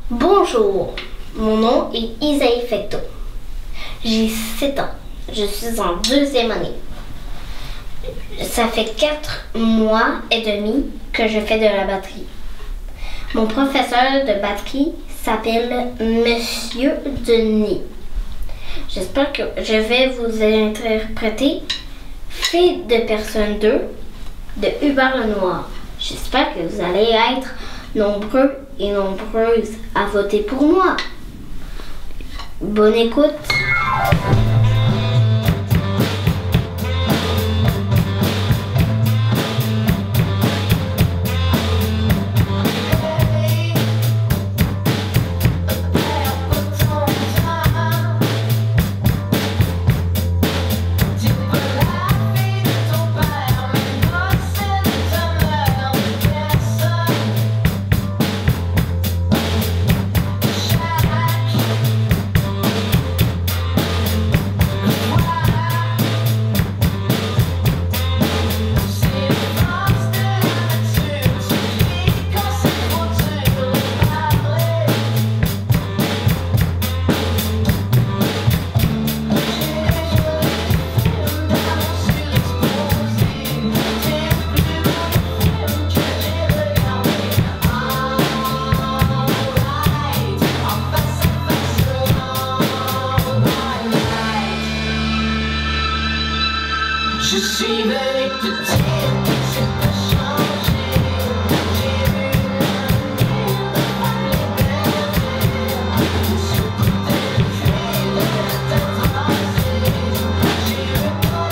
Bonjour, mon nom est Isaïe Fecteau. J'ai 7 ans. Je suis en 2e année. Ça fait 4 mois et demi que je fais de la batterie. Mon professeur de batterie s'appelle Monsieur Denis. J'espère que je vais vous interpréter Fille de personne 2 de Hubert Lenoir. J'espère que vous allez être nombreux et nombreuses à voter pour moi. Bonne écoute. Je suis venu te dire que c'est pas changé. J'ai vu les bergers sur côté de cuir de la tête rasée. J'ai vu ton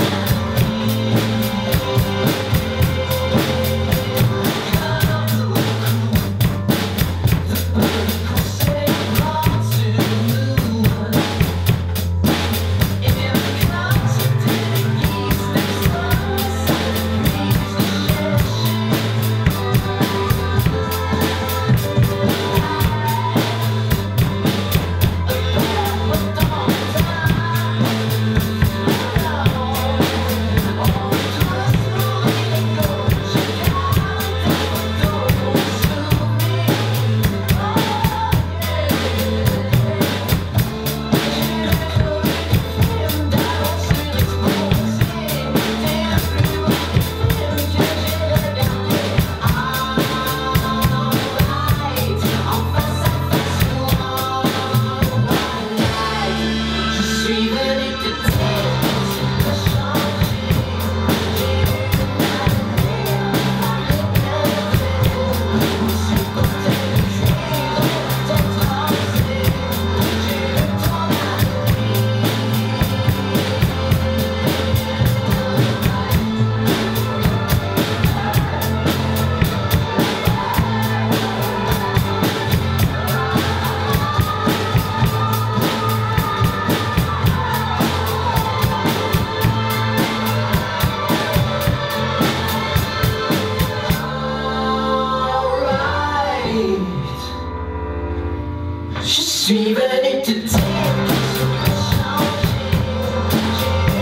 Je suis venu te dire que c'est pas changé. J'ai vu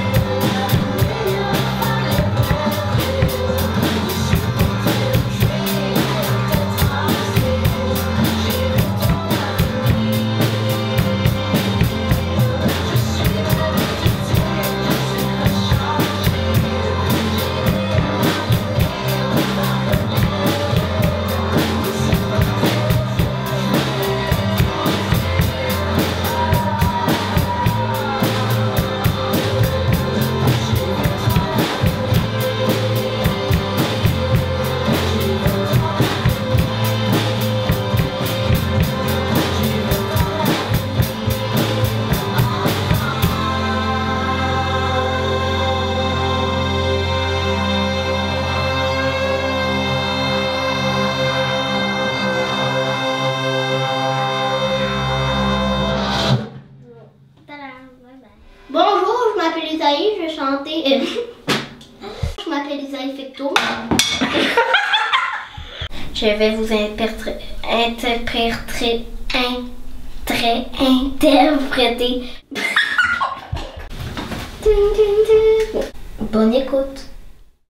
les bergers sur côté de cuir de la tête rasée. J'ai vu ton ami. Je suis venu te dire que c'est pas changé. Bonjour, je m'appelle Isaïe, je vais chanter. Je m'appelle Isaïe Fecteau. Je vais vous interpréter. Bonne écoute.